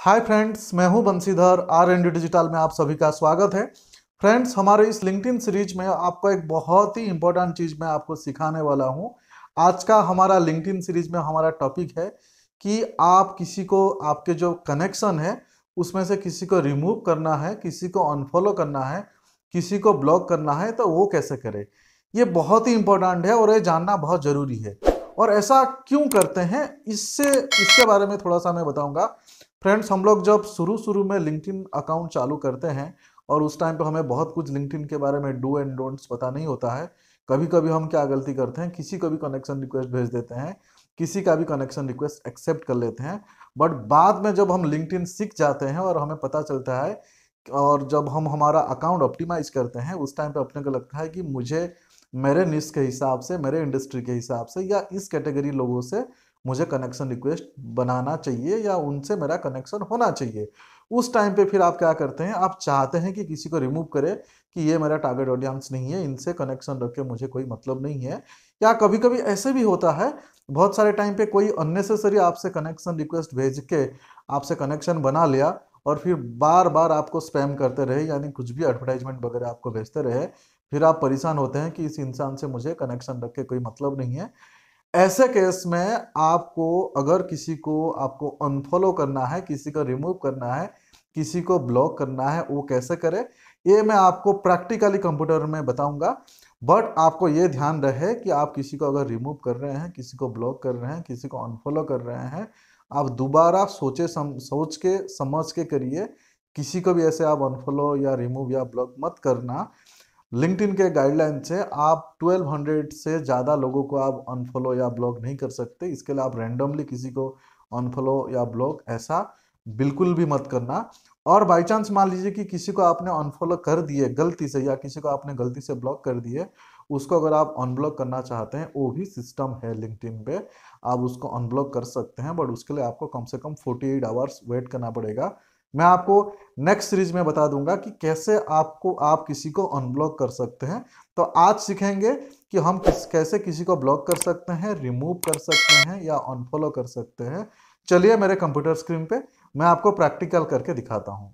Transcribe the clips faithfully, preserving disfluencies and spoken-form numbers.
हाय friends, मैं हूं Bansidhar. R and D digital में आप सभी का स्वागत है। फ्रेंड्स, हमारे इस लिंक्डइन सीरीज में आपको एक बहुत ही इंपॉर्टेंट चीज मैं आपको सिखाने वाला हूं। आज का हमारा लिंक्डइन सीरीज में हमारा टॉपिक है कि आप किसी को, आपके जो कनेक्शन है उसमें से किसी को रिमूव करना है, किसी को अनफॉलो करना है, किसी को ब्लॉक करना है, तो वो कैसे करें। ये बहुत ही इंपॉर्टेंट है और ये जानना बहुत जरूरी है। और ऐसा क्यों करते हैं, इससे इसके बारे में थोड़ा सा मैं बताऊंगा। फ्रेंड्स, हम लोग जब शुरू शुरू में लिंक्डइन अकाउंट चालू करते हैं और उस टाइम पे हमें बहुत कुछ लिंक्डइन के बारे में डू एंड डोंट्स पता नहीं होता है। कभी कभी हम क्या गलती करते हैं, किसी को भी कनेक्शन रिक्वेस्ट भेज देते हैं, किसी का भी कनेक्शन रिक्वेस्ट एक्सेप्ट कर लेते हैं। बट बाद में जब हम लिंक्डइन सीख जाते हैं और हमें पता चलता है, और जब हम हमारा अकाउंट ऑप्टिमाइज करते हैं, उस टाइम पे अपने को लगता है कि मुझे मेरे निश के हिसाब से, मेरे इंडस्ट्री के हिसाब से या इस कैटेगरी लोगों से मुझे कनेक्शन रिक्वेस्ट बनाना चाहिए या उनसे मेरा कनेक्शन होना चाहिए। उस टाइम पे फिर आप क्या करते हैं, आप चाहते हैं कि किसी को रिमूव करे कि ये मेरा टारगेट ऑडियंस नहीं है, इनसे कनेक्शन रख के मुझे कोई मतलब नहीं है। या कभी कभी ऐसे भी होता है, बहुत सारे टाइम पे कोई अननेसेसरी आपसे कनेक्शन रिक्वेस्ट भेज के आपसे कनेक्शन बना लिया और फिर बार बार आपको स्पैम करते रहे, यानी कुछ भी एडवर्टाइजमेंट वगैरह आपको भेजते रहे। फिर आप परेशान होते हैं कि इस इंसान से मुझे कनेक्शन रख के कोई मतलब नहीं है। ऐसे केस में आपको, अगर किसी को आपको अनफॉलो करना है, किसी को रिमूव करना है, किसी को ब्लॉक करना है, वो कैसे करें, ये मैं आपको प्रैक्टिकली कंप्यूटर में बताऊंगा। बट आपको ये ध्यान रहे कि आप किसी को अगर रिमूव कर रहे हैं, किसी को ब्लॉक कर रहे हैं, किसी को अनफॉलो कर रहे हैं, आप दोबारा सोचे सम, सोच के समझ के करिए। किसी को भी ऐसे आप अनफॉलो या रिमूव या ब्लॉक मत करना। लिंक्डइन के गाइडलाइन से आप ट्वेल्व हंड्रेड से ज़्यादा लोगों को आप अनफॉलो या ब्लॉक नहीं कर सकते। इसके लिए आप रैंडमली किसी को अनफॉलो या ब्लॉक ऐसा बिल्कुल भी मत करना। और बाई चांस मान लीजिए कि किसी को आपने अनफॉलो कर दिए गलती से, या किसी को आपने गलती से ब्लॉक कर दिए, उसको अगर आप अनब्लॉक करना चाहते हैं, वो भी सिस्टम है लिंक्डइन पे। आप उसको अनब्लॉक कर सकते हैं, बट उसके लिए आपको कम से कम फोर्टी एट आवर्स वेट करना पड़ेगा। मैं आपको नेक्स्ट सीरीज में बता दूंगा कि कैसे आपको आप किसी को अनब्लॉक कर सकते हैं। तो आज सीखेंगे कि हम किस कैसे किसी को ब्लॉक कर सकते हैं, रिमूव कर सकते हैं या अनफॉलो कर सकते हैं। चलिए मेरे कंप्यूटर स्क्रीन पे मैं आपको प्रैक्टिकल करके दिखाता हूं।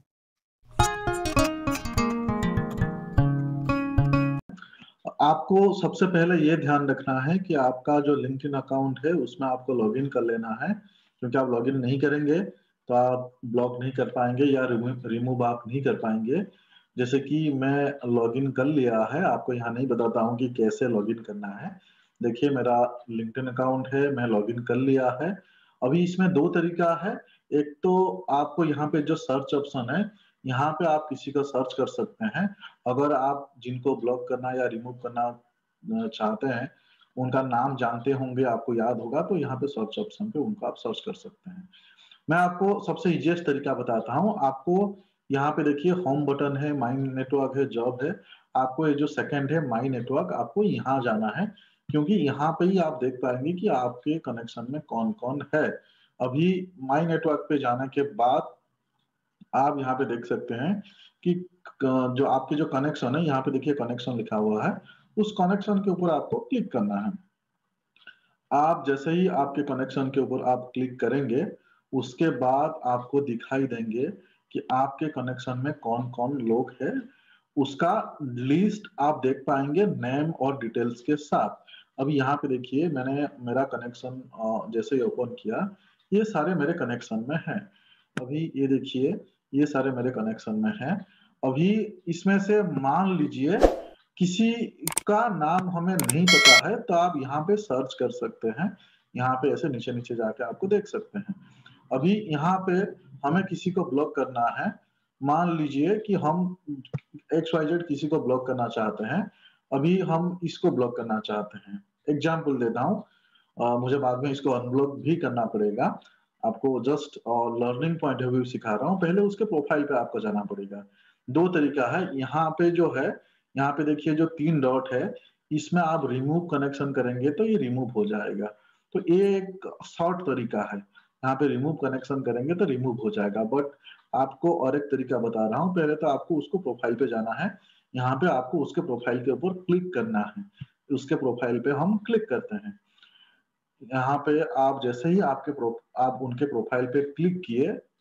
आपको सबसे पहले ये ध्यान रखना है कि आपका जो लिंक्डइन अकाउंट है उसमें आपको लॉगिन कर लेना है, क्योंकि आप लॉगिन नहीं करेंगे तो आप ब्लॉक नहीं कर पाएंगे या रिमूव आप नहीं कर पाएंगे। जैसे कि मैं लॉगिन कर लिया है, आपको यहाँ नहीं बताता हूँ कि कैसे लॉगिन करना है। देखिए, मेरा लिंक्डइन अकाउंट है, मैं लॉगिन कर लिया है। अभी इसमें दो तरीका है। एक तो आपको यहाँ पे जो सर्च ऑप्शन है, यहाँ पे आप किसी को सर्च कर सकते हैं। अगर आप जिनको ब्लॉक करना या रिमूव करना चाहते हैं उनका नाम जानते होंगे, आपको याद होगा, तो यहाँ पे सर्च ऑप्शन पे उनको आप सर्च कर सकते हैं। मैं आपको सबसे इजीएस्ट तरीका बताता हूँ। आपको यहाँ पे देखिए, होम बटन है, माई नेटवर्क है, जॉब है। आपको ये जो सेकंड है माई नेटवर्क, आपको यहाँ जाना है, क्योंकि यहाँ पे ही आप देख पाएंगे कि आपके कनेक्शन में कौन कौन है। अभी माई नेटवर्क पे जाने के बाद आप यहाँ पे देख सकते हैं कि जो आपके जो कनेक्शन है, यहाँ पे देखिए कनेक्शन लिखा हुआ है, उस कनेक्शन के ऊपर आपको क्लिक करना है। आप जैसे ही आपके कनेक्शन के ऊपर आप क्लिक करेंगे, उसके बाद आपको दिखाई देंगे कि आपके कनेक्शन में कौन कौन लोग हैं। उसका लिस्ट आप देख पाएंगे नेम और डिटेल्स के साथ। अभी यहाँ पे देखिए, मैंने मेरा कनेक्शन जैसे ही ओपन किया, ये सारे मेरे कनेक्शन में हैं। अभी ये देखिए, ये सारे मेरे कनेक्शन में हैं। अभी इसमें से मान लीजिए किसी का नाम हमें नहीं पता है, तो आप यहाँ पे सर्च कर सकते हैं। यहाँ पे ऐसे नीचे नीचे जाके आपको देख सकते हैं। अभी यहाँ पे हमें किसी को ब्लॉक करना है। मान लीजिए कि हम एक्स वाई जेड किसी को ब्लॉक करना चाहते हैं। अभी हम इसको ब्लॉक करना चाहते हैं। एग्जाम्पल देता हूँ, अ, मुझे बाद में इसको अनब्लॉक भी करना पड़ेगा। आपको just learning point of view सिखा रहा हूँ। पहले उसके प्रोफाइल पे आपको जाना पड़ेगा। दो तरीका है। यहाँ पे जो है, यहाँ पे देखिए जो तीन डॉट है, इसमें आप रिमूव कनेक्शन करेंगे तो ये रिमूव हो जाएगा। तो ये एक शॉर्ट तरीका है। यहाँ पे रिमूव कनेक्शन करेंगे तो रिमूव हो जाएगा। बट आपको और एक तरीका बता रहा हूँ। पहले तो आपको उसको प्रोफाइल पे जाना है। यहाँ पे आपको उसके प्रोफाइल के ऊपर क्लिक करना है। उसके प्रोफाइल पे हम क्लिक करते हैं। यहाँ पे आप जैसे ही आपके प्रो, आप उनके प्रोफाइल पे क्लिक किए,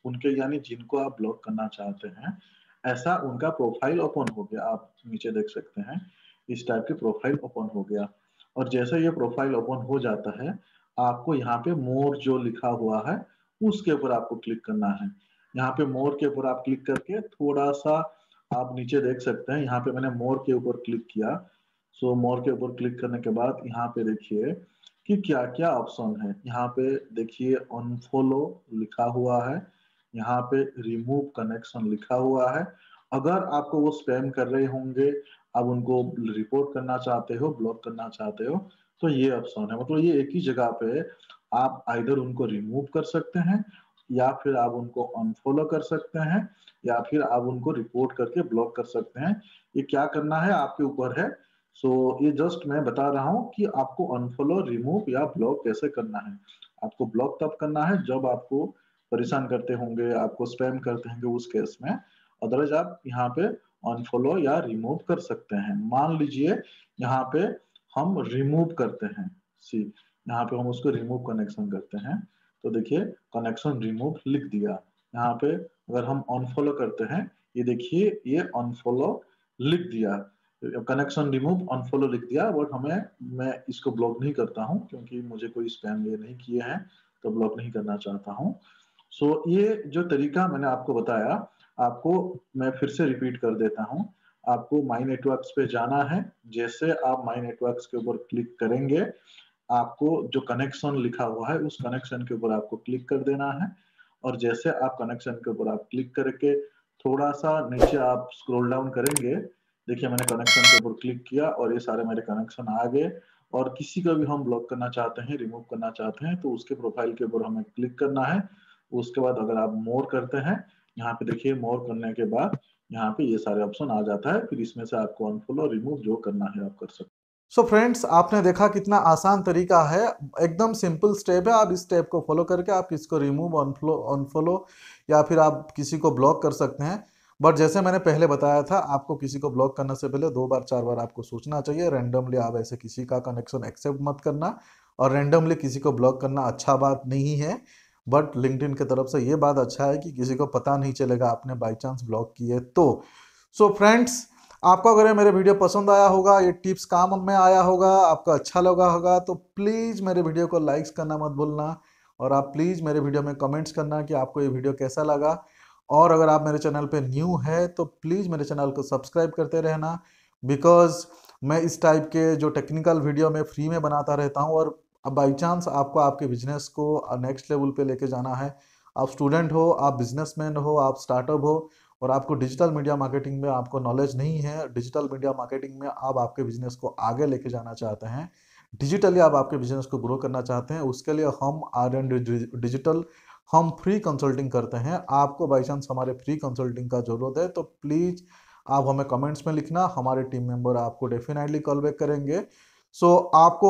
उनके यानी जिनको आप ब्लॉक करना चाहते हैं, ऐसा उनका प्रोफाइल ओपन हो गया। आप नीचे देख सकते हैं, इस टाइप की प्रोफाइल ओपन हो गया। और जैसे ये प्रोफाइल ओपन हो जाता है, आपको यहाँ पे मोर जो लिखा हुआ है, उसके ऊपर आपको क्लिक करना है। यहाँ पे मोर के ऊपर आप क्लिक करके थोड़ा सा आप नीचे देख सकते हैं, यहाँ पे मैंने मोर के ऊपर क्लिक किया। सो मोर के ऊपर क्लिक करने के बाद यहाँ पे देखिए कि क्या क्या ऑप्शन है। यहाँ पे देखिए अनफॉलो लिखा हुआ है, यहाँ पे रिमूव कनेक्शन लिखा हुआ है। अगर आपको वो स्पैम कर रहे होंगे, आप उनको रिपोर्ट करना चाहते हो, ब्लॉक करना चाहते हो, तो ये ऑप्शन है। मतलब ये एक ही जगह पे आप आइदर उनको रिमूव कर सकते हैं, या फिर आप उनको अनफॉलो कर सकते हैं, या फिर आप उनको रिपोर्ट करके ब्लॉक कर सकते हैं। ये क्या करना है आपके ऊपर है। सो so, ये जस्ट मैं बता रहा हूँ कि आपको अनफॉलो, रिमूव या ब्लॉक कैसे करना है। आपको ब्लॉक तब करना है जब आपको परेशान करते होंगे, आपको स्पैम करते होंगे, उस केस में। अदरवाइज आप यहाँ पे अनफॉलो या रिमूव कर सकते हैं। मान लीजिए यहाँ पे हम रिमूव करते हैं, सी यहाँ पे हम उसको रिमूव कनेक्शन करते हैं, तो देखिए कनेक्शन रिमूव लिख दिया। यहाँ पे अगर हम अनफॉलो करते हैं, ये देखिए ये अनफॉलो लिख दिया, कनेक्शन रिमूव अनफॉलो लिख दिया। बट हमें, मैं इसको ब्लॉक नहीं करता हूँ क्योंकि मुझे कोई स्पैम ये नहीं किए हैं, तो ब्लॉक नहीं करना चाहता हूँ। सो so, ये जो तरीका मैंने आपको बताया, आपको मैं फिर से रिपीट कर देता हूँ। आपको माई नेटवर्क्स पे जाना है। जैसे आप माई नेटवर्क्स के ऊपर क्लिक करेंगे, आपको जो कनेक्शन लिखा हुआ है उस कनेक्शन के ऊपर आपको क्लिक कर देना है। और जैसे आप कनेक्शन के ऊपर आप क्लिक करके थोड़ा सा नीचे आप स्क्रॉल डाउन करेंगे, देखिए मैंने कनेक्शन के ऊपर क्लिक किया और ये सारे मेरे कनेक्शन आ गए। और किसी का भी हम ब्लॉक करना चाहते हैं, रिमूव करना चाहते हैं, तो उसके प्रोफाइल के ऊपर हमें क्लिक करना है। उसके बाद अगर आप मोर करते हैं, यहाँ पे देखिए मोर करने के बाद यहाँ पे ये सारे ऑप्शन आ जाता है। फिर इसमें से आपको अनफॉलो, रिमूव जो करना है आप कर सकते हैं। सो so फ्रेंड्स, आपने देखा कितना आसान तरीका है, एकदम सिंपल स्टेप है। आप इस स्टेप को फॉलो करके आप इसको रिमूव, अनफॉलो अनफॉलो या फिर आप किसी को ब्लॉक कर सकते हैं। बट जैसे मैंने पहले बताया था, आपको किसी को ब्लॉक करने से पहले दो बार चार बार आपको सोचना चाहिए। रैंडमली आप ऐसे किसी का कनेक्शन एक्सेप्ट मत करना, और रैंडमली किसी को ब्लॉक करना अच्छा बात नहीं है। बट लिंक्डइन की तरफ से ये बात अच्छा है कि किसी को पता नहीं चलेगा आपने बाई चांस ब्लॉक किए तो। सो फ्रेंड्स, आपको अगर ये मेरे वीडियो पसंद आया होगा, ये टिप्स काम में आया होगा, आपको अच्छा लगा होगा, तो प्लीज़ मेरे वीडियो को लाइक्स करना मत भूलना। और आप प्लीज़ मेरे वीडियो में कमेंट्स करना कि आपको ये वीडियो कैसा लगा। और अगर आप मेरे चैनल पे न्यू है तो प्लीज़ मेरे चैनल को सब्सक्राइब करते रहना, बिकॉज मैं इस टाइप के जो टेक्निकल वीडियो में फ्री में बनाता रहता हूँ। और अब बाई चांस आपको आपके बिजनेस को नेक्स्ट लेवल पे लेके जाना है, आप स्टूडेंट हो, आप बिजनेसमैन हो, आप स्टार्टअप हो, और आपको डिजिटल मीडिया मार्केटिंग में आपको नॉलेज नहीं है, डिजिटल मीडिया मार्केटिंग में आप आपके बिजनेस को आगे लेके जाना चाहते हैं, डिजिटली आप आपके बिजनेस को ग्रो करना चाहते हैं, उसके लिए हम आर एंड डिजिटल हम फ्री कंसल्टिंग करते हैं। आपको बाई चांस हमारे फ्री कंसल्टिंग का जरूरत है तो प्लीज़ आप हमें कमेंट्स में लिखना, हमारे टीम मेंबर आपको डेफिनेटली कॉल बैक करेंगे। सो so, आपको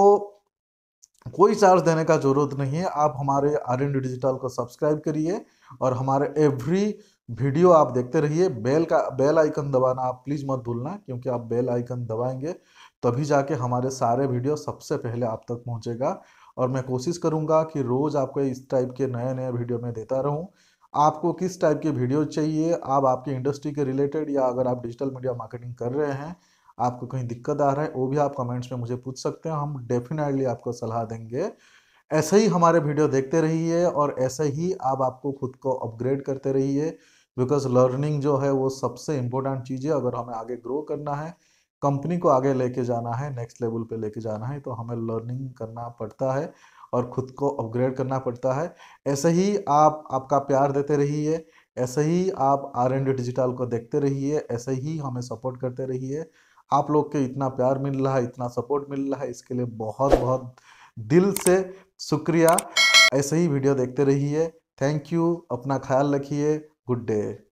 कोई चार्ज देने का जरूरत नहीं है। आप हमारे आर एंड डिजिटल को सब्सक्राइब करिए और हमारे एवरी वीडियो आप देखते रहिए। बेल का बेल आइकन दबाना आप प्लीज़ मत भूलना, क्योंकि आप बेल आइकन दबाएंगे तभी जाके हमारे सारे वीडियो सबसे पहले आप तक पहुंचेगा। और मैं कोशिश करूंगा कि रोज़ आपको इस टाइप के नए नए वीडियो में देता रहूं। आपको किस टाइप के वीडियो चाहिए, आप आपकी इंडस्ट्री के रिलेटेड, या अगर आप डिजिटल मीडिया मार्केटिंग कर रहे हैं, आपको कहीं दिक्कत आ रहा है, वो भी आप कमेंट्स में मुझे पूछ सकते हैं। हम डेफिनेटली आपको सलाह देंगे। ऐसे ही हमारे वीडियो देखते रहिए और ऐसे ही आप आपको खुद को अपग्रेड करते रहिए, बिकॉज लर्निंग जो है वो सबसे इम्पोर्टेंट चीज़ है। अगर हमें आगे ग्रो करना है, कंपनी को आगे लेके जाना है, नेक्स्ट लेवल पे लेके जाना है, तो हमें लर्निंग करना पड़ता है और खुद को अपग्रेड करना पड़ता है। ऐसे ही आप आपका प्यार देते रहिए, ऐसे ही आप आर एंड डिजिटल को देखते रहिए, ऐसे ही हमें सपोर्ट करते रहिए। आप लोग के इतना प्यार मिल रहा है, इतना सपोर्ट मिल रहा है, इसके लिए बहुत बहुत दिल से शुक्रिया। ऐसे ही वीडियो देखते रहिए। थैंक यू, अपना ख्याल रखिए। Good day.